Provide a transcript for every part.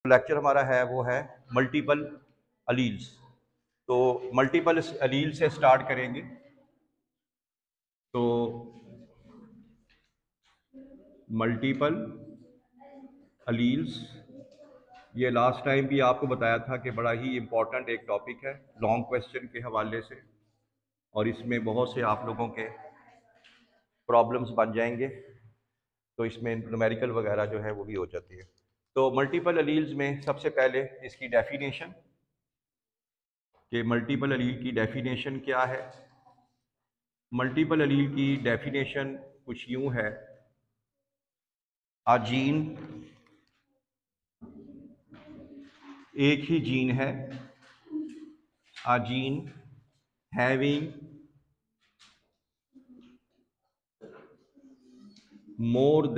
Lecture हमारा है वो है मल्टीपल अलील्स। तो मल्टीपल अलील से स्टार्ट करेंगे। तो मल्टीपल अलील्स, ये लास्ट टाइम भी आपको बताया था कि बड़ा ही इम्पोर्टेंट एक टॉपिक है लॉन्ग क्वेश्चन के हवाले से, और इसमें बहुत से आप लोगों के प्रॉब्लम्स बन जाएंगे, तो इसमें न्यूमेरिकल वगैरह जो है वो भी हो जाती है। तो मल्टीपल अलील्स में सबसे पहले इसकी डेफिनेशन, कि मल्टीपल अलील की डेफिनेशन क्या है। मल्टीपल अलील की डेफिनेशन कुछ यूं है, आ जीन, एक ही जीन है, a gene having more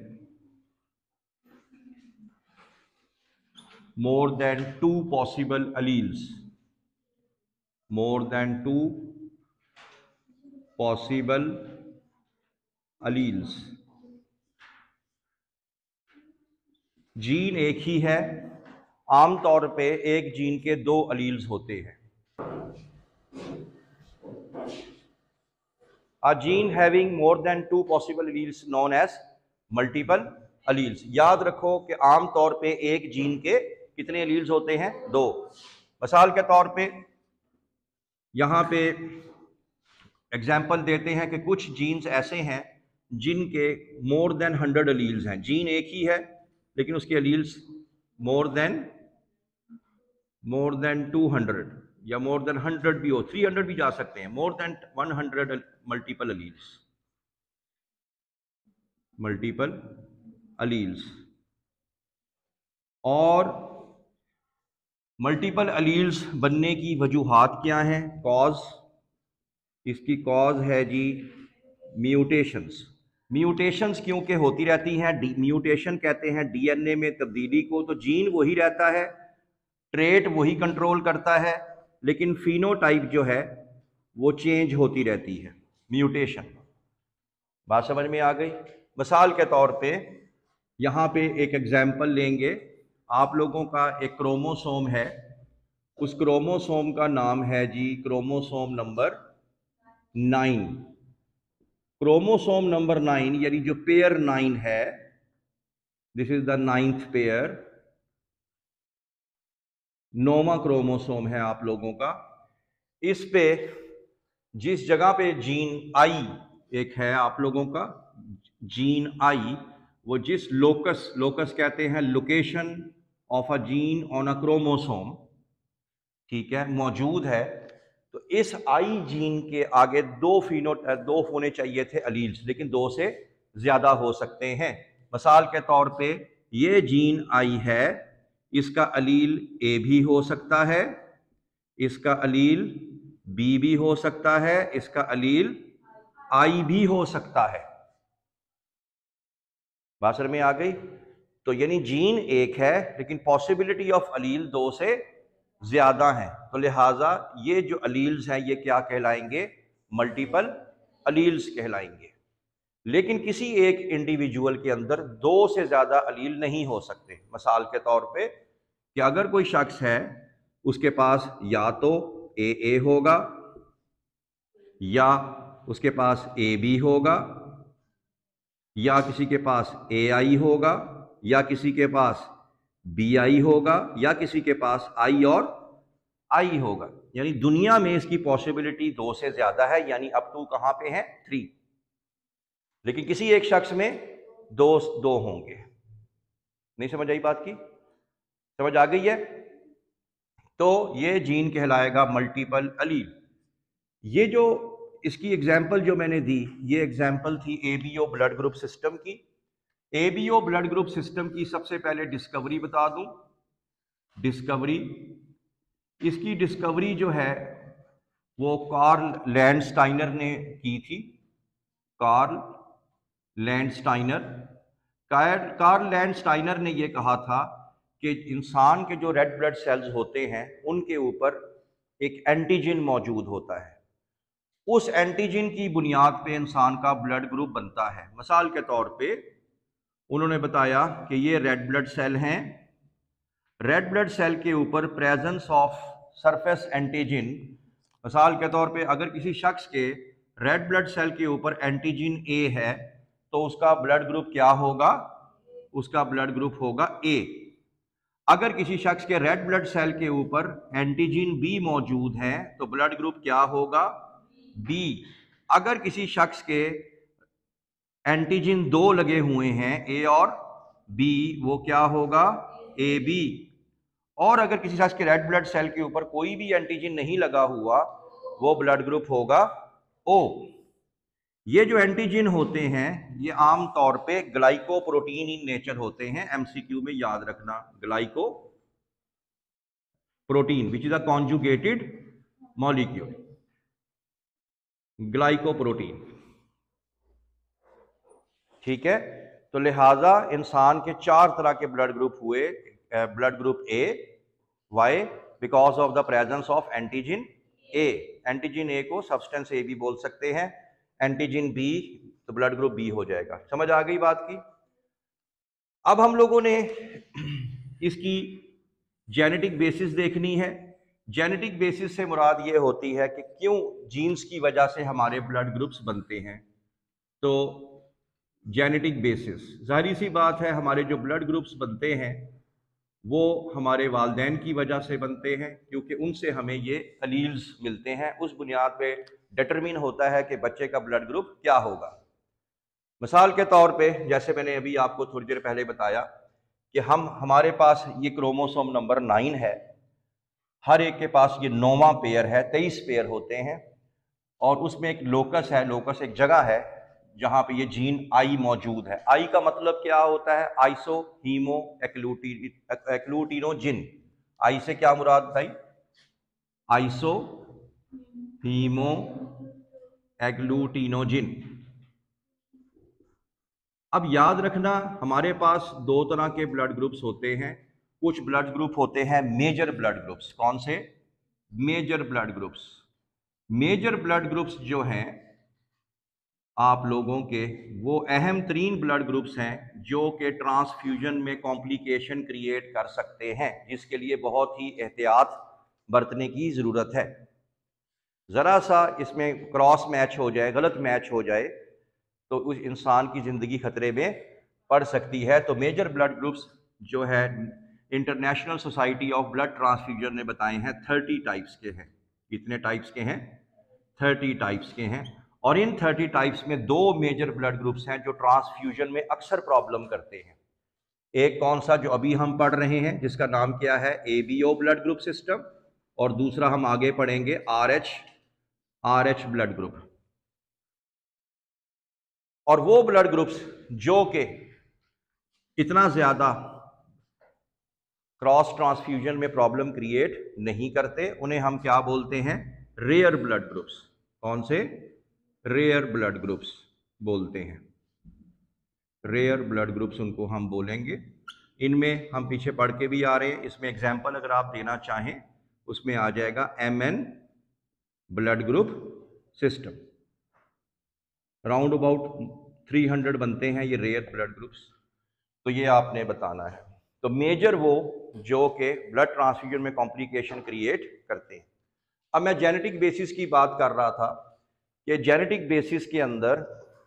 than two possible alleles, more than two possible alleles। Gene एक ही है, आमतौर पे एक जीन के दो अलील्स होते हैं। A gene having more than two possible alleles known as multiple alleles। याद रखो कि आमतौर पे एक जीन के कितने अलील्स होते हैं? दो। मिसाल के तौर पे यहां पे एग्जाम्पल देते हैं कि कुछ जीन्स ऐसे हैं जिनके मोर देन 100 अलील्स हैं। जीन एक ही है लेकिन उसके अलील्स मोर देन 200 या मोर देन 100 भी हो, 300 भी जा सकते हैं, मोर देन 100 मल्टीपल अलील्स। और मल्टीपल अलील्स बनने की वजूहात क्या हैं? कॉज, इसकी कॉज है जी म्यूटेशंस। म्यूटेशंस क्योंकि होती रहती हैं, म्यूटेशन कहते हैं डीएनए में तब्दीली को। तो जीन वही रहता है, ट्रेट वही कंट्रोल करता है, लेकिन फिनोटाइप जो है वो चेंज होती रहती है, म्यूटेशन। बात समझ में आ गई? मिसाल के तौर पे यहाँ पे एक एग्जाम्पल लेंगे, आप लोगों का एक क्रोमोसोम है, उस क्रोमोसोम का नाम है जी क्रोमोसोम नंबर 9। क्रोमोसोम नंबर 9 यानी जो पेयर 9 है, this is the 9th pair, 9वां क्रोमोसोम है आप लोगों का। इस पे जिस जगह पे जीन आई एक है आप लोगों का, जीन आई, वो जिस लोकस, लोकस कहते हैं location of a gene on a chromosome, ठीक है, मौजूद है। तो इस आई जीन के आगे दो होने चाहिए थे अलील्स, लेकिन दो से ज्यादा हो सकते हैं। मिसाल के तौर पे ये जीन आई है, इसका अलील ए भी हो सकता है, इसका अलील बी भी हो सकता है, इसका अलील आई भी हो सकता है। बात समझ में आ गई? तो यानी जीन एक है लेकिन पॉसिबिलिटी ऑफ अलील दो से ज्यादा है, तो लिहाजा ये जो अलील्स हैं ये क्या कहलाएंगे? मल्टीपल अलील्स कहलाएंगे। लेकिन किसी एक इंडिविजुअल के अंदर दो से ज्यादा अलील नहीं हो सकते। मिसाल के तौर पे कि अगर कोई शख्स है, उसके पास या तो ए होगा, या उसके पास ए बी होगा, या किसी के पास ए आई होगा, या किसी के पास बी आई होगा, या किसी के पास आई और आई होगा। यानी दुनिया में इसकी पॉसिबिलिटी दो से ज्यादा है, यानी अप टू कहां पे है? 3। लेकिन किसी एक शख्स में दो होंगे। नहीं समझ आई बात की? समझ आ गई है? तो ये जीन कहलाएगा मल्टीपल अलील। ये जो इसकी एग्जाम्पल जो मैंने दी, ये एग्जाम्पल थी एबीओ ब्लड ग्रुप सिस्टम की। एबीओ ब्लड ग्रुप सिस्टम की सबसे पहले डिस्कवरी बता दूं। डिस्कवरी, इसकी डिस्कवरी जो है वो कार्ल लैंडस्टाइनर ने की थी। कार्ल लैंडस्टाइनर ने यह कहा था कि इंसान के जो रेड ब्लड सेल्स होते हैं उनके ऊपर एक एंटीजन मौजूद होता है। उस एंटीजन की बुनियाद पे इंसान का ब्लड ग्रुप बनता है। मिसाल के तौर पे उन्होंने बताया कि ये रेड ब्लड सेल हैं, रेड ब्लड सेल के ऊपर प्रेजेंस ऑफ सरफेस एंटीजन, मिसाल के तौर पे अगर किसी शख्स के रेड ब्लड सेल के ऊपर एंटीजन ए है तो उसका ब्लड ग्रुप क्या होगा? उसका ब्लड ग्रुप होगा ए। अगर किसी शख्स के रेड ब्लड सेल के ऊपर एंटीजन बी मौजूद है तो ब्लड ग्रुप क्या होगा? बी। अगर किसी शख्स के एंटीजन 2 लगे हुए हैं ए और बी, वो क्या होगा? A B. और अगर किसी शख्स के रेड ब्लड सेल के ऊपर कोई भी एंटीजन नहीं लगा हुआ, वो ब्लड ग्रुप होगा ओ। ये जो एंटीजन होते हैं ये आम तौर पे ग्लाइकोप्रोटीन इन नेचर होते हैं। एमसीक्यू में याद रखना, glyco protein which is a conjugated molecule, glycoprotein. ठीक है, तो लिहाजा इंसान के 4 तरह के ब्लड ग्रुप हुए। Blood group A, Y? Because of the presence of antigen A. Antigen A को सब्सटेंस ए भी बोल सकते हैं, एंटीजन बी तो ब्लड ग्रुप बी हो जाएगा। समझ आ गई बात की? अब हम लोगों ने इसकी जेनेटिक बेसिस देखनी है। जेनेटिक बेसिस से मुराद ये होती है कि क्यों जीन्स की वजह से हमारे ब्लड ग्रुप्स बनते हैं। तो जेनेटिक बेसिस, जाहिर सी बात है हमारे जो ब्लड ग्रुप्स बनते हैं वो हमारे वालिदैन की वजह से बनते हैं, क्योंकि उनसे हमें ये अलील्स मिलते हैं। उस बुनियाद पे डिटरमिन होता है कि बच्चे का ब्लड ग्रुप क्या होगा। मिसाल के तौर पे जैसे मैंने अभी आपको थोड़ी देर पहले बताया कि हमारे पास ये क्रोमोसोम नंबर 9 है, हर एक के पास ये 9वां पेयर है, 23 पेयर होते हैं, और उसमें एक लोकस है, लोकस एक जगह है जहां पे ये जीन आई मौजूद है। आई का मतलब क्या होता है? Iso haemo एक्लूटिनोजिन। आई से क्या मुराद भाई? Iso haemo agglutinogen. अब याद रखना हमारे पास 2 तरह के ब्लड ग्रुप्स होते हैं। कुछ ब्लड ग्रुप होते हैं मेजर ब्लड ग्रुप्स। कौन से? Major blood groups. Major blood groups जो हैं आप लोगों के, वो अहम तरीन ब्लड ग्रुप्स हैं जो कि ट्रांसफ्यूजन में कॉम्प्लिकेशन क्रिएट कर सकते हैं, जिसके लिए बहुत ही एहतियात बरतने की ज़रूरत है। ज़रा सा इसमें क्रॉस मैच हो जाए, गलत मैच हो जाए तो उस इंसान की ज़िंदगी खतरे में पड़ सकती है। तो मेजर ब्लड ग्रुप्स जो है International Society of Blood Transfusion ने बताए हैं 30 टाइप्स के हैं। कितने टाइप्स के हैं? 30 टाइप्स के हैं। और इन 30 टाइप्स में 2 मेजर ब्लड ग्रुप्स हैं जो ट्रांसफ्यूजन में अक्सर प्रॉब्लम करते हैं। एक कौन सा जो अभी हम पढ़ रहे हैं जिसका नाम क्या है? ABO ब्लड ग्रुप सिस्टम, और दूसरा हम आगे पढ़ेंगे RH ब्लड ग्रुप। और वो ब्लड ग्रुप्स जो कि इतना ज्यादा क्रॉस ट्रांसफ्यूजन में प्रॉब्लम क्रिएट नहीं करते, उन्हें हम क्या बोलते हैं? Rare blood groups. कौन से? रेयर ब्लड ग्रुप्स बोलते हैं। रेयर ब्लड ग्रुप्स उनको हम बोलेंगे। इनमें हम पीछे पढ़ के भी आ रहे हैं, इसमें एग्जाम्पल अगर आप देना चाहें उसमें आ जाएगा MN blood group system. Round about 300 बनते हैं ये रेयर ब्लड ग्रुप्स। तो ये आपने बताना है। तो मेजर वो जो कि ब्लड ट्रांसफ्यूजन में कॉम्प्लिकेशन क्रिएट करते हैं। अब मैं जेनेटिक बेसिस की बात कर रहा था कि जेनेटिक बेसिस के अंदर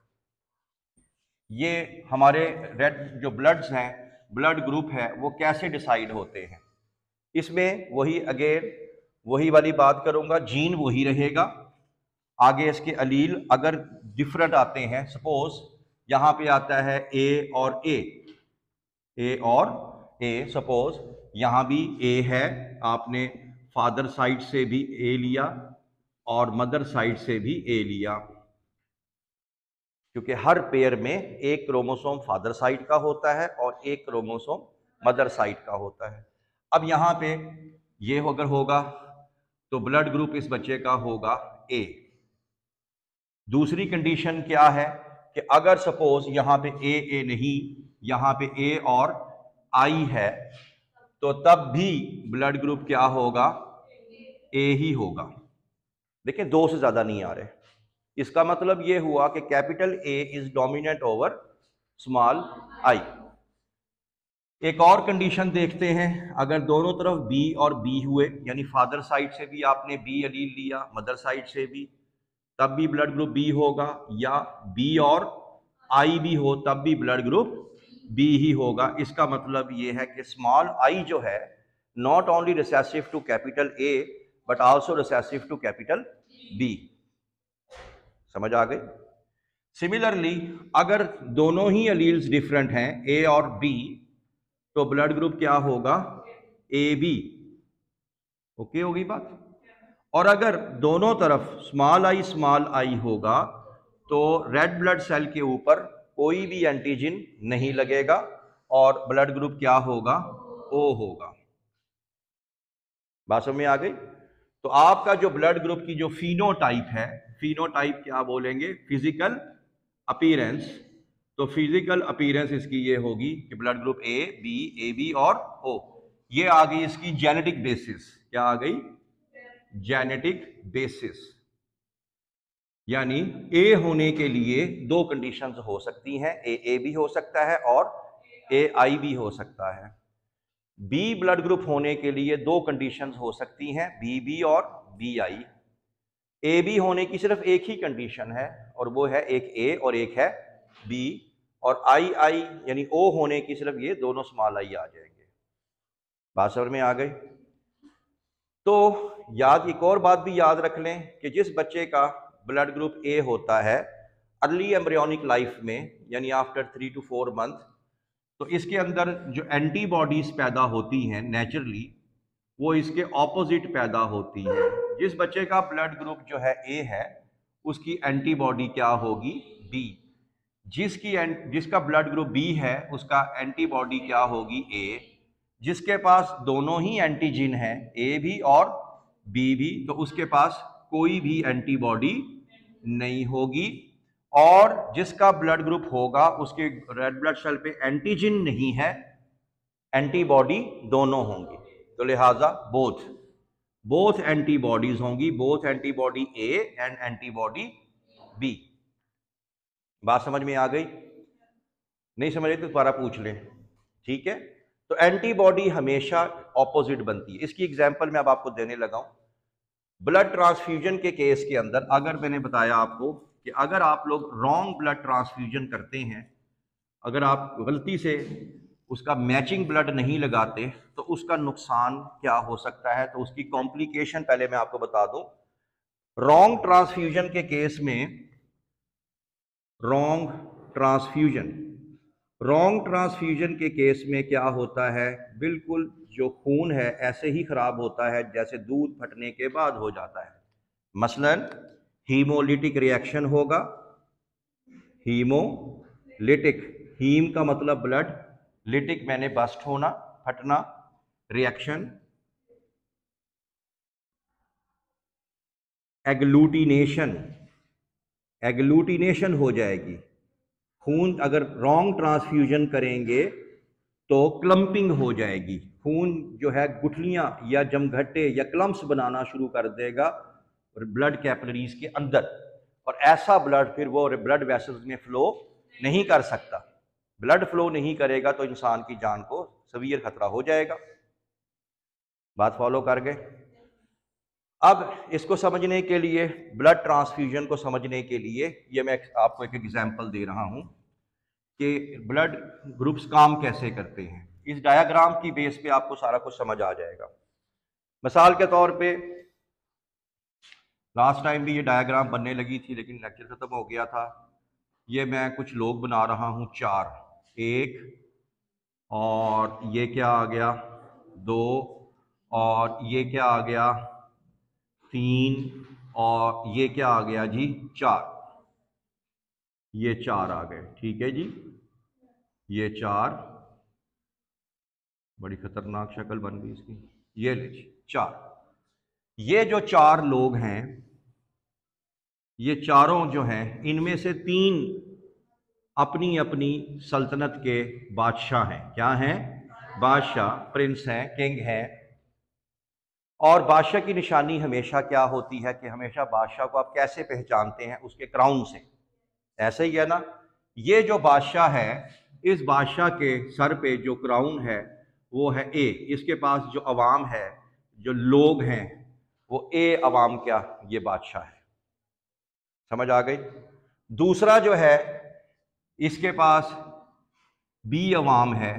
ये हमारे रेड जो ब्लड्स हैं, ब्लड ग्रुप है, वो कैसे डिसाइड होते हैं। इसमें वही वाली बात करूंगा, जीन वही रहेगा, आगे इसके अलील अगर डिफरेंट आते हैं, सपोज यहां पे आता है ए और ए, सपोज यहां भी ए है, आपने फादर साइड से भी ए लिया और मदर साइड से भी ए लिया, क्योंकि हर पेयर में एक क्रोमोसोम फादर साइड का होता है और एक क्रोमोसोम मदर साइड का होता है। अब यहां पे ये अगर होगा तो ब्लड ग्रुप इस बच्चे का होगा ए। दूसरी कंडीशन क्या है कि अगर सपोज यहां पे ए नहीं, यहां पे ए और आई है, तो तब भी ब्लड ग्रुप क्या होगा? ए ही होगा। देखिए 2 से ज्यादा नहीं आ रहे। इसका मतलब यह हुआ कि capital A is dominant over small I. एक और कंडीशन देखते हैं, अगर दोनों तरफ बी और बी हुए, यानी फादर साइड से भी आपने बी अलील लिया, मदर साइड से भी, तब भी ब्लड ग्रुप बी होगा, या बी और आई भी हो तब भी ब्लड ग्रुप बी ही होगा। इसका मतलब ये है कि स्मॉल आई जो है not only recessive to capital A but also recessive to capital B. समझ आ गई? सिमिलरली अगर दोनों ही अलील्स डिफरेंट हैं ए और बी, तो ब्लड ग्रुप क्या होगा? A B. ओके होगी बात? और अगर दोनों तरफ स्मॉल आई होगा तो रेड ब्लड सेल के ऊपर कोई भी एंटीजन नहीं लगेगा और ब्लड ग्रुप क्या होगा? ओ होगा। बात समझ में आ गई? तो आपका जो ब्लड ग्रुप की जो फिनोटाइप है, फिनोटाइप क्या बोलेंगे? Physical appearance. तो फिजिकल अपीयरेंस इसकी ये होगी कि ब्लड ग्रुप ए बी और ओ। ये आ गई इसकी जेनेटिक बेसिस। क्या आ गई? Genetic basis. यानी ए होने के लिए दो कंडीशंस हो सकती हैं, ए भी हो सकता है और ए आई भी हो सकता है। बी ब्लड ग्रुप होने के लिए दो कंडीशंस हो सकती हैं, बी और बी आई। ए बी होने की सिर्फ एक ही कंडीशन है और वो है एक ए और एक है बी, और आई यानी ओ होने की सिर्फ ये दोनों स्मॉल आई आ जाएंगे। बात समझ में आ गई? तो एक और बात भी याद रख लें कि जिस बच्चे का ब्लड ग्रुप ए होता है अर्ली एम्ब्रियोनिक लाइफ में, यानी आफ्टर 3 to 4 मंथ, तो इसके अंदर जो एंटीबॉडीज पैदा होती हैं नेचुरली, वो इसके ऑपोजिट पैदा होती है। जिस बच्चे का ब्लड ग्रुप जो है ए है उसकी एंटीबॉडी क्या होगी? बी। जिसका ब्लड ग्रुप बी है उसका एंटीबॉडी क्या होगी? ए। जिसके पास दोनों ही एंटीजन है, ए भी और बी भी, तो उसके पास कोई भी एंटीबॉडी नहीं होगी। और जिसका ब्लड ग्रुप होगा उसके रेड ब्लड सेल पे एंटीजन नहीं है, एंटीबॉडी दोनों होंगी। तो लिहाजा बोथ एंटीबॉडीज होंगी, both antibody A and antibody B. बात समझ में आ गई? नहीं समझ आई तो दोबारा पूछ लें, ठीक है? तो एंटीबॉडी हमेशा ऑपोजिट बनती है। इसकी एग्जांपल मैं अब आपको देने लगा हूं। ब्लड ट्रांसफ्यूजन के केस के अंदर अगर मैंने बताया आपको कि अगर आप लोग रॉन्ग ब्लड ट्रांसफ्यूजन करते हैं, अगर आप गलती से उसका मैचिंग ब्लड नहीं लगाते, तो उसका नुकसान क्या हो सकता है, तो उसकी कॉम्प्लिकेशन पहले मैं आपको बता दूं। रॉन्ग ट्रांसफ्यूजन के केस में, रॉन्ग ट्रांसफ्यूजन के केस में क्या होता है? बिल्कुल जो खून है ऐसे ही खराब होता है जैसे दूध फटने के बाद हो जाता है। मसलन हीमोलिटिक रिएक्शन होगा। हीमोलिटिक, हीम का मतलब ब्लड, लिटिक मैंने बस्ट होना, फटना, रिएक्शन एग्लूटिनेशन हो जाएगी। खून अगर रॉन्ग ट्रांसफ्यूजन करेंगे तो क्लम्पिंग हो जाएगी। खून जो है गुठलियां या जमघटे या क्लम्प्स बनाना शुरू कर देगा ब्लड कैपिलरीज के अंदर, और ऐसा ब्लड फिर वो ब्लड वेसल्स में फ्लो नहीं कर सकता। ब्लड फ्लो नहीं करेगा तो इंसान की जान को सीवियर खतरा हो जाएगा। बात फॉलो कर गए? अब इसको समझने के लिए, ब्लड ट्रांसफ्यूजन को समझने के लिए, ये मैं आपको एक एग्जांपल दे रहा हूं कि ब्लड ग्रुप्स काम कैसे करते हैं। इस डायग्राम की बेस पे आपको सारा कुछ समझ आ जाएगा। मिसाल के तौर पे लास्ट टाइम भी ये डायग्राम बनने लगी थी लेकिन लेक्चर खत्म हो गया था। ये मैं कुछ लोग बना रहा हूं, 4, 1 और ये क्या आ गया 2 और ये क्या आ गया 3 और ये क्या आ गया जी 4। ये 4 आ गए, ठीक है जी। ये 4, बड़ी खतरनाक शक्ल बन गई इसकी। ये ले जी 4। ये जो 4 लोग हैं, ये चारों जो हैं, इनमें से 3 अपनी अपनी सल्तनत के बादशाह हैं। क्या हैं? बादशाह, प्रिंस हैं, किंग हैं। और बादशाह की निशानी हमेशा क्या होती है कि हमेशा बादशाह को आप कैसे पहचानते हैं? उसके क्राउन से। ऐसे ही है ना? ये जो बादशाह है इस बादशाह के सर पे जो क्राउन है वो है ए, इसके पास जो अवाम है, जो लोग हैं, वो ए अवाम क्या, ये बादशाह है। समझ आ गई। दूसरा जो है इसके पास बी अवाम है,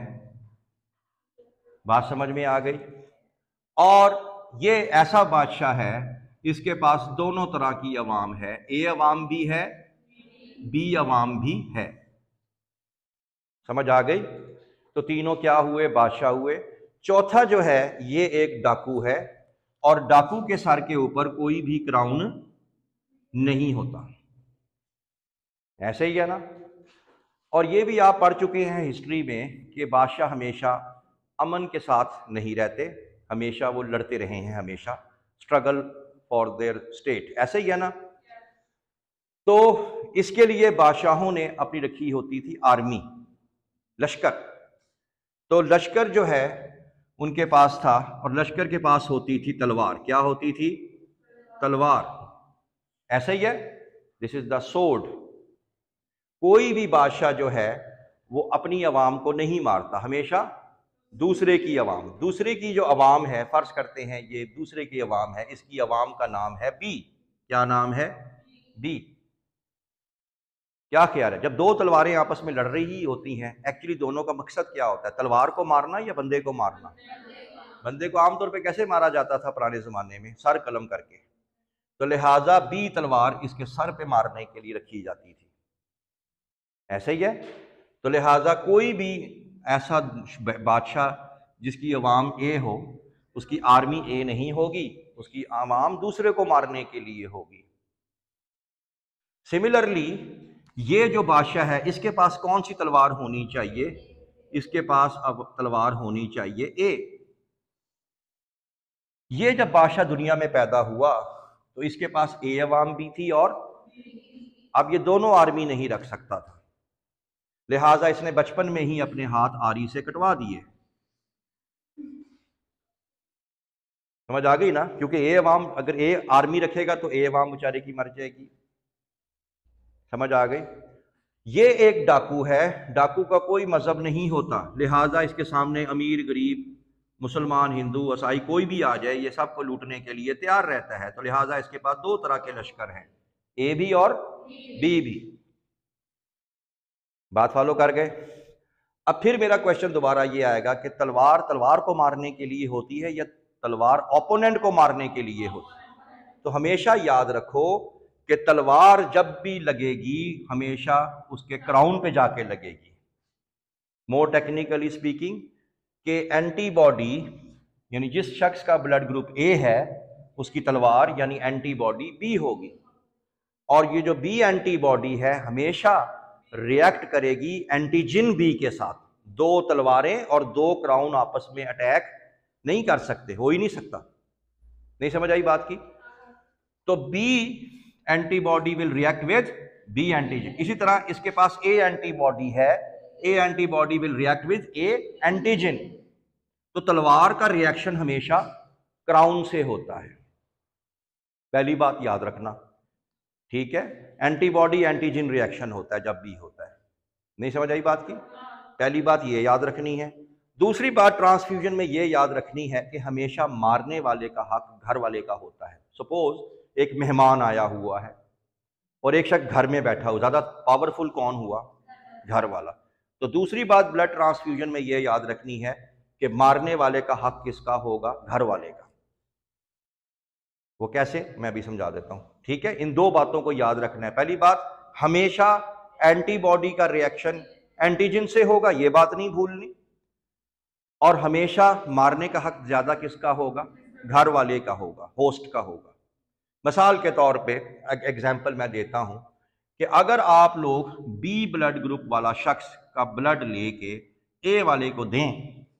बात समझ में आ गई। और ये ऐसा बादशाह है इसके पास दोनों तरह की अवाम है, ए अवाम भी है, बी अवाम भी है। समझ आ गई। तो तीनों क्या हुए, बादशाह हुए। चौथा जो है ये एक डाकू है, और डाकू के सर के ऊपर कोई भी क्राउन नहीं होता, ऐसे ही है ना। और ये भी आप पढ़ चुके हैं हिस्ट्री में कि बादशाह हमेशा अमन के साथ नहीं रहते, हमेशा वो लड़ते रहे हैं, हमेशा स्ट्रगल फॉर देयर स्टेट, ऐसे ही है ना। तो इसके लिए बादशाहों ने अपनी रखी होती थी आर्मी, लश्कर। तो लश्कर जो है उनके पास था, और लश्कर के पास होती थी तलवार। क्या होती थी? तलवार। ऐसा ही है, दिस इज द सोर्ड। कोई भी बादशाह जो है वो अपनी अवाम को नहीं मारता, हमेशा दूसरे की अवाम, दूसरे की जो अवाम है, फर्ज करते हैं ये दूसरे की अवाम है, इसकी अवाम का नाम है बी। क्या नाम है? बी। क्या ख्याल है, जब दो तलवारें आपस में लड़ रही होती हैं, एक्चुअली दोनों का मकसद क्या होता है? तलवार को मारना या बंदे को मारना? बंदे को आमतौर पे कैसे मारा जाता था पुराने जमाने में? सर कलम करके। तो लिहाजा बी तलवार इसके सर पे मारने के लिए रखी जाती थी, ऐसे ही है। तो लिहाजा कोई भी ऐसा बादशाह जिसकी अवाम ए हो, उसकी आर्मी ए नहीं होगी, उसकी अवाम दूसरे को मारने के लिए होगी। सिमिलरली ये जो बादशाह है इसके पास कौन सी तलवार होनी चाहिए? इसके पास अब तलवार होनी चाहिए ए। ये जब बादशाह दुनिया में पैदा हुआ तो इसके पास ए अवाम भी थी, और अब ये दोनों आर्मी नहीं रख सकता था, लिहाजा इसने बचपन में ही अपने हाथ आरी से कटवा दिए। समझ आ गई ना, क्योंकि ए अवाम, अगर ए आर्मी रखेगा तो ए अवाम बेचारे की मर जाएगी। समझ आ गई। ये एक डाकू है, डाकू का कोई मजहब नहीं होता, लिहाजा इसके सामने अमीर गरीब, मुसलमान हिंदू ईसाई कोई भी आ जाए, ये सबको लूटने के लिए तैयार रहता है। तो लिहाजा इसके पास दो तरह के लश्कर हैं, ए भी और बी भी। बात फॉलो कर गए। अब फिर मेरा क्वेश्चन दोबारा ये आएगा कि तलवार तलवार को मारने के लिए होती है या तलवार ओपोनेंट को मारने के लिए होती है? तो हमेशा याद रखो कि तलवार जब भी लगेगी हमेशा उसके क्राउन पे जाके लगेगी। मोर टेक्निकली स्पीकिंग, कि एंटीबॉडी यानी जिस शख्स का ब्लड ग्रुप ए है उसकी तलवार यानी एंटीबॉडी बी होगी, और ये जो बी एंटीबॉडी है हमेशा रिएक्ट करेगी एंटीजन बी के साथ। दो तलवारें और दो क्राउन आपस में अटैक नहीं कर सकते, हो ही नहीं सकता। नहीं समझ आई बात की? तो B antibody will react with B antigen. इसी तरह इसके पास ए एंटीबॉडी है, A antibody will react with A antigen. तो तलवार का रिएक्शन हमेशा क्राउन से होता है, पहली बात याद रखना, ठीक है। एंटीबॉडी एंटीजन रिएक्शन होता है जब भी होता है। नहीं समझ आई बात की? पहली बात ये याद रखनी है। दूसरी बात ट्रांसफ्यूजन में ये याद रखनी है कि हमेशा मारने वाले का हक घर वाले का होता है। सपोज एक मेहमान आया हुआ है और एक शख्स घर में बैठा हुआ, ज्यादा पावरफुल कौन हुआ? घर वाला। तो दूसरी बात ब्लड ट्रांसफ्यूजन में ये याद रखनी है कि मारने वाले का हक किसका होगा? घर वाले का। वो कैसे, मैं अभी समझा देता हूं, ठीक है। इन दो बातों को याद रखना है। पहली बात, हमेशा एंटीबॉडी का रिएक्शन एंटीजन से होगा, ये बात नहीं भूलनी। और हमेशा मारने का हक ज्यादा किसका होगा? घर वाले का होगा, होस्ट का होगा। मिसाल के तौर पे एग्जाम्पल मैं देता हूं कि अगर आप लोग बी ब्लड ग्रुप वाला शख्स का ब्लड लेके ए वाले को दें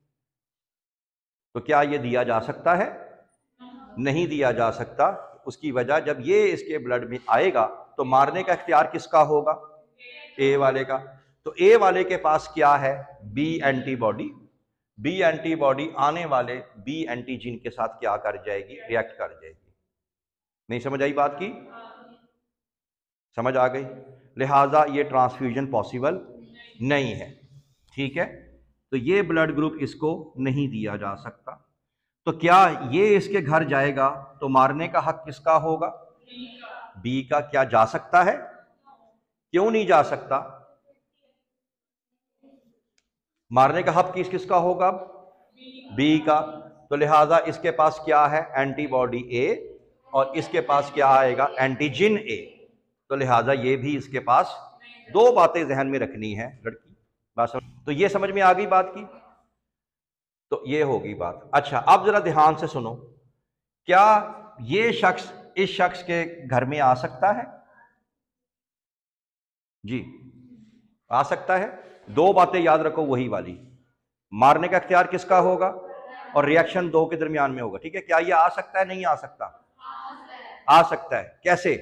तो क्या ये दिया जा सकता है? नहीं दिया जा सकता। उसकी वजह, जब ये इसके ब्लड में आएगा तो मारने का इख्तियार किसका होगा? ए वाले का। तो ए वाले के पास क्या है? B antibody. बी एंटीबॉडी आने वाले बी एंटीजन के साथ क्या कर जाएगी? रिएक्ट कर जाएगी। नहीं समझ आई बात की? समझ आ गई? लिहाजा ये ट्रांसफ्यूजन पॉसिबल नहीं है। ठीक है, तो ये ब्लड ग्रुप इसको नहीं दिया जा सकता। तो क्या ये इसके घर जाएगा तो मारने का हक किसका होगा? बी का। क्या जा सकता है? क्यों नहीं जा सकता? मारने का हक किसका होगा? बी का। तो लिहाजा इसके पास क्या है? एंटीबॉडी ए, और इसके पास क्या आएगा? Antigen A. तो लिहाजा ये भी इसके पास। दो बातें जहन में रखनी है लड़की, बस। तो ये समझ में आ गई बात की? तो ये होगी बात। अच्छा, अब जरा ध्यान से सुनो, क्या ये शख्स इस शख्स के घर में आ सकता है? जी, आ सकता है। दो बातें याद रखो वही वाली, मारने का इख्तियार किसका होगा और रिएक्शन दो के दरमियान में होगा। ठीक है, क्या ये आ सकता है? नहीं आ सकता? आ सकता है। कैसे?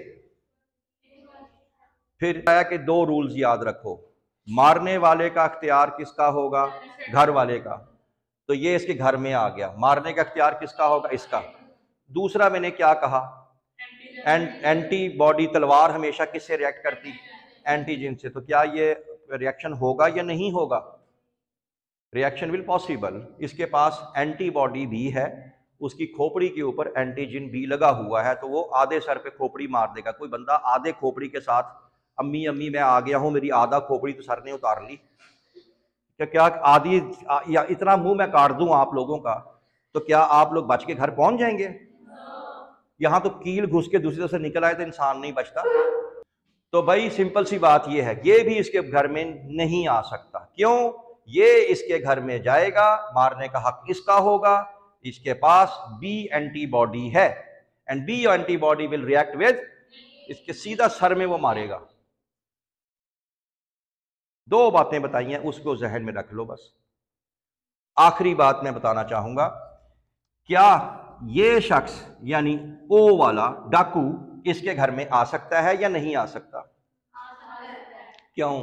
फिर आया कि दो रूल्स याद रखो, मारने वाले का इख्तियार किसका होगा? घर वाले का। तो ये इसके घर में आ गया, मारने का इख्तियार किसका होगा? इसका। दूसरा मैंने क्या कहा? एंटीबॉडी तलवार हमेशा किससे रिएक्ट करती? एंटीजन से। तो क्या ये रिएक्शन होगा या नहीं होगा? Reaction will possible. इसके पास एंटीबॉडी भी है, उसकी खोपड़ी के ऊपर एंटीजन भी लगा हुआ है, तो वो आधे सर पे खोपड़ी मार देगा। कोई बंदा आधे खोपड़ी के साथ, अम्मी अम्मी मैं आ गया हूं, मेरी आधा खोपड़ी तो सर ने उतार ली, क्या आधी या इतना मुंह मैं काट दूं आप लोगों का, तो क्या आप लोग बच के घर पहुंच जाएंगे? यहां तो कील घुस के दूसरी तरफ से निकल आए तो इंसान नहीं बचता। तो भाई सिंपल सी बात यह है, ये भी इसके घर में नहीं आ सकता। क्यों? ये इसके घर में जाएगा, मारने का हक इसका होगा, इसके पास बी एंटीबॉडी है, and B antibody will react with, इसके सीधा सर में वो मारेगा। दो बातें बताई हैं, उसको जहन में रख लो बस। आखिरी बात मैं बताना चाहूंगा, क्या ये शख्स यानी ओ वाला डाकू इसके घर में आ सकता है या नहीं आ सकता? क्यों?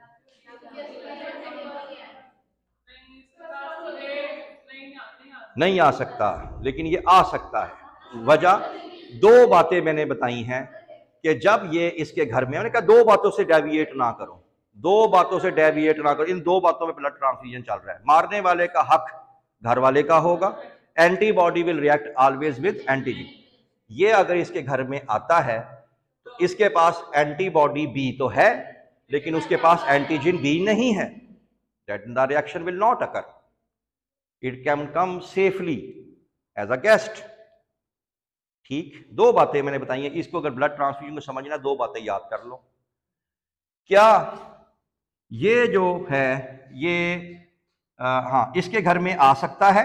नहीं आ सकता, लेकिन ये आ सकता है। वजह दो बातें मैंने बताई हैं कि जब ये इसके घर में, मैंने कहा दो बातों से डेविएट ना करो, दो बातों से डेविएट ना करो। इन दो बातों में ब्लड ट्रांसफ्यूजन चल रहा है। मारने वाले का हक घर वाले का होगा, antibody will react always with antigen. ये अगर इसके घर में आता है तो इसके पास एंटीबॉडी बी तो है, लेकिन उसके पास एंटीजन बी नहीं है, that the reaction will not occur, it can come safely as a guest. ठीक, दो बातें मैंने बताई हैं, इसको अगर ब्लड ट्रांसफ्यूजन को समझना, दो बातें याद कर लो। क्या ये जो है ये हाँ इसके घर में आ सकता है?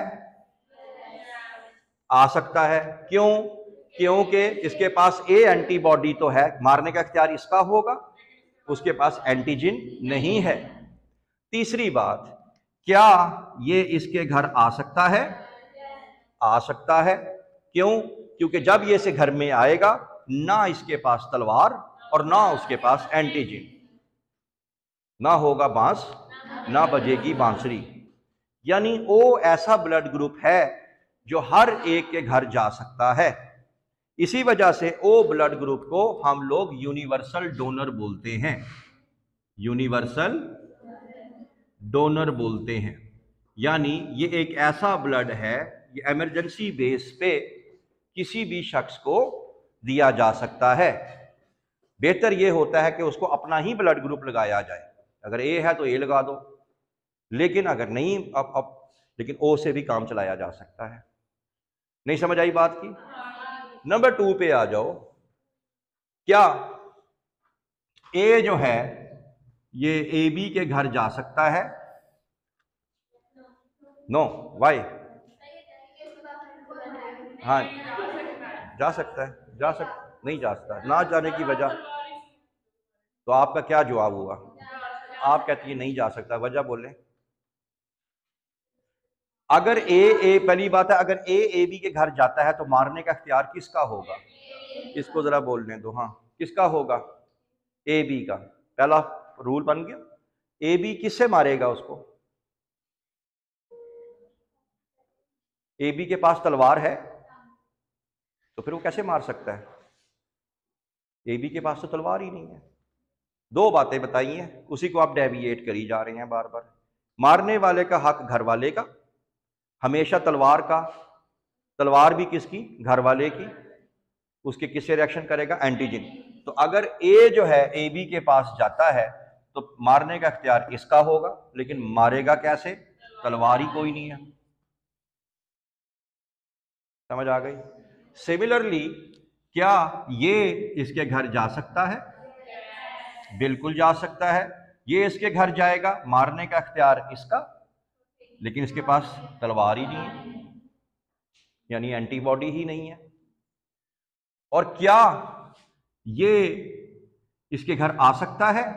आ सकता है। क्यों? क्योंकि इसके पास ए एंटीबॉडी तो है, मारने का इख्तियार इसका होगा, उसके पास एंटीजन नहीं है। तीसरी बात, क्या ये इसके घर आ सकता है? आ सकता है। क्यों? क्योंकि जब ये इसे घर में आएगा, ना इसके पास तलवार और ना उसके पास एंटीजन, ना होगा बांस ना बजेगी बांसुरी। यानी ओ ऐसा ब्लड ग्रुप है जो हर एक के घर जा सकता है। इसी वजह से ओ ब्लड ग्रुप को हम लोग यूनिवर्सल डोनर बोलते हैं, यूनिवर्सल डोनर बोलते हैं। यानी ये एक ऐसा ब्लड है, ये इमरजेंसी बेस पे किसी भी शख्स को दिया जा सकता है। बेहतर ये होता है कि उसको अपना ही ब्लड ग्रुप लगाया जाए। अगर ए है तो ए लगा दो, लेकिन अगर नहीं, अब लेकिन ओ से भी काम चलाया जा सकता है। नहीं समझ आई बात की? नंबर 2 पे आ जाओ। क्या ए जो है ये ए बी के घर जा सकता है? No, why? हाँ, जा सकता है, जा सकता नहीं जा सकता। ना जाने की वजह, तो आपका क्या जवाब हुआ? आप कहती है नहीं जा सकता, वजह बोले। अगर ए पहली बात है, अगर ए बी के घर जाता है तो मारने का इख्तियार किसका होगा? इसको जरा बोलने दो। हाँ, किसका होगा? ए बी का। पहला रूल बन गया। ए बी किससे मारेगा उसको? ए बी के पास तलवार है, तो फिर वो कैसे मार सकता है? ए बी के पास तो तलवार ही नहीं है। दो बातें बताई हैं, उसी को आप डेविएट करी जा रहे हैं बार बार। मारने वाले का हक घर वाले का, हमेशा तलवार का, तलवार भी किसकी, घर वाले की, उसके किससे रिएक्शन करेगा, एंटीजन। तो अगर ए जो है ए बी के पास जाता है तो मारने का इख्तियार इसका होगा, लेकिन मारेगा कैसे, तलवार ही कोई नहीं है। समझ आ गई। सिमिलरली क्या ये इसके घर जा सकता है, बिल्कुल जा सकता है। ये इसके घर जाएगा, मारने का इख्तियार इसका, लेकिन इसके पास तलवार ही नहीं है, यानी एंटीबॉडी ही नहीं है। और क्या ये इसके घर आ सकता है,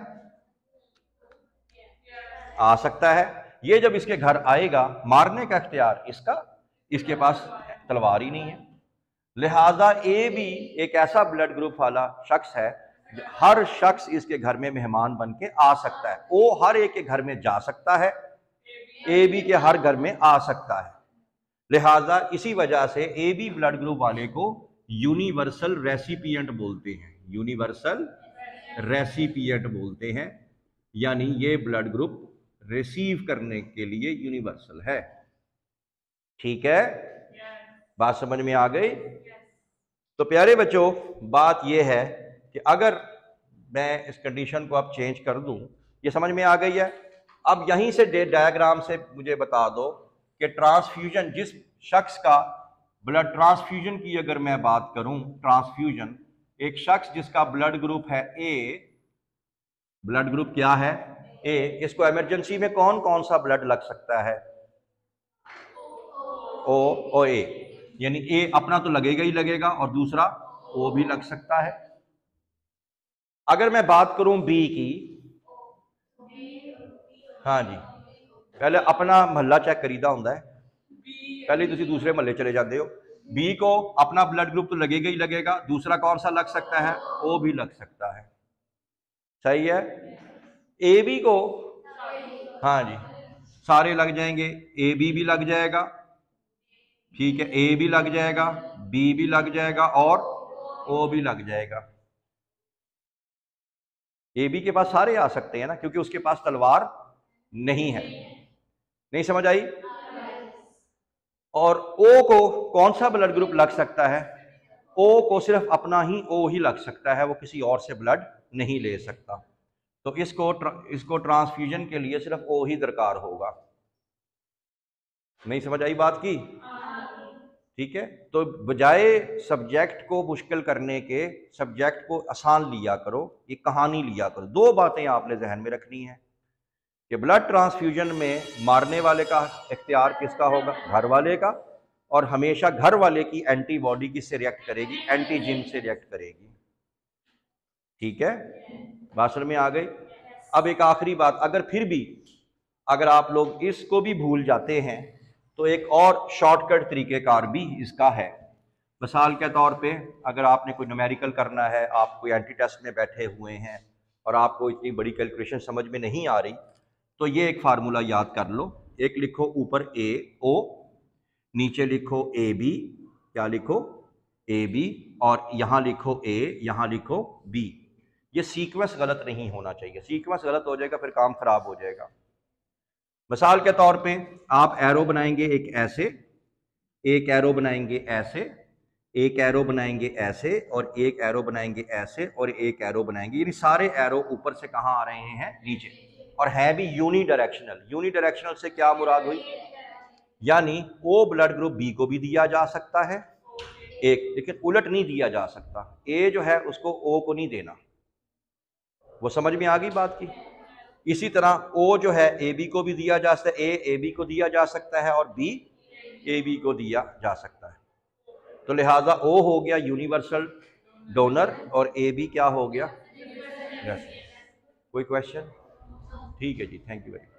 आ सकता है। ये जब इसके घर आएगा, मारने का इख्तियार इसका, इसके पास तलवार ही नहीं है। लिहाजा ए भी एक ऐसा ब्लड ग्रुप वाला शख्स है, हर शख्स इसके घर में मेहमान बन के आ सकता है। ओ हर एक के घर में जा सकता है, ए बी के हर घर में आ सकता है। लिहाजा इसी वजह से ए बी ब्लड ग्रुप वाले को यूनिवर्सल रेसिपिएंट बोलते हैं, यूनिवर्सल रेसिपिएंट बोलते हैं, यानी ये ब्लड ग्रुप रिसीव करने के लिए यूनिवर्सल है। ठीक है, बात समझ में आ गई। तो प्यारे बच्चों, बात यह है कि अगर मैं इस कंडीशन को अब चेंज कर दूं, ये समझ में आ गई है। अब यहीं से डायग्राम से मुझे बता दो कि ट्रांसफ्यूजन, जिस शख्स का ब्लड ट्रांसफ्यूजन की अगर मैं बात करूं, ट्रांसफ्यूजन, एक शख्स जिसका ब्लड ग्रुप है ए, ब्लड ग्रुप क्या है, ए, इसको इमरजेंसी में कौन कौन सा ब्लड लग सकता है, ओ ए, यानी ए अपना तो लगेगा ही लगेगा और दूसरा ओ भी लग सकता है। अगर मैं बात करूं बी की, हाँ जी, पहले अपना महल्ला चेक करीदा होता है, पहले तुसी दूसरे महल्ले चले जाते हो। बी को अपना ब्लड ग्रुप तो लगेगा ही लगेगा, दूसरा कौन सा लग सकता है, ओ भी लग सकता है। सही है। ए बी को, हाँ जी, सारे लग जाएंगे, ए बी भी लग जाएगा, ठीक है, ए भी लग जाएगा, बी भी लग जाएगा और ओ भी लग जाएगा। ए बी के पास सारे आ सकते हैं ना, क्योंकि उसके पास तलवार नहीं है। नहीं समझ आई। और ओ को कौन सा ब्लड ग्रुप लग सकता है, ओ को सिर्फ अपना ही ओ ही लग सकता है, वो किसी और से ब्लड नहीं ले सकता। तो इसको ट्रांसफ्यूजन के लिए सिर्फ ओ ही दरकार होगा। नहीं समझ आई बात की। ठीक है, तो बजाय सब्जेक्ट को मुश्किल करने के सब्जेक्ट को आसान लिया करो, ये कहानी लिया करो। दो बातें आपने जहन में रखनी है कि ब्लड ट्रांसफ्यूजन में मारने वाले का इख्तियार किसका होगा, घर वाले का, और हमेशा घर वाले की एंटीबॉडी किससे रिएक्ट करेगी, एंटीजन से रिएक्ट करेगी। ठीक है, बात समझ में आ गई। अब एक आखिरी बात, अगर फिर भी अगर आप लोग इसको भी भूल जाते हैं तो एक और शॉर्टकट तरीक़ेकार भी इसका है। मिसाल के तौर पे अगर आपने कोई न्यूमेरिकल करना है, आप कोई एंटी टेस्ट में बैठे हुए हैं और आपको इतनी बड़ी कैलकुलेशन समझ में नहीं आ रही, तो ये एक फार्मूला याद कर लो। एक लिखो ऊपर ए ओ, नीचे लिखो ए बी, क्या लिखो, ए बी, और यहाँ लिखो ए, यहाँ लिखो बी। ये सीक्वेंस गलत नहीं होना चाहिए, सीक्वेंस गलत हो जाएगा फिर काम खराब हो जाएगा। मिसाल के तौर पे आप एरो बनाएंगे एक ऐसे, एक एरो बनाएंगे ऐसे, एक एरो बनाएंगे ऐसे, और एक एरो बनाएंगे ऐसे, और एक एरो बनाएंगे, यानी सारे एरो ऊपर से कहाँ आ रहे हैं, नीचे, और है भी यूनी डायरेक्शनल। यूनी डायरेक्शनल से क्या मुराद हुई, यानी ओ ब्लड ग्रुप बी को भी दिया जा सकता है एक, लेकिन उलट नहीं दिया जा सकता। ए जो है उसको ओ को नहीं देना। वो समझ में आ गई बात की। इसी तरह ओ जो है ए बी को भी दिया जा सकता है, ए बी को दिया जा सकता है, और बी ए बी को दिया जा सकता है। तो लिहाजा ओ हो गया यूनिवर्सल डोनर और ए बी क्या हो गया। कोई क्वेश्चन? ठीक है जी, थैंक यू वेरी मच।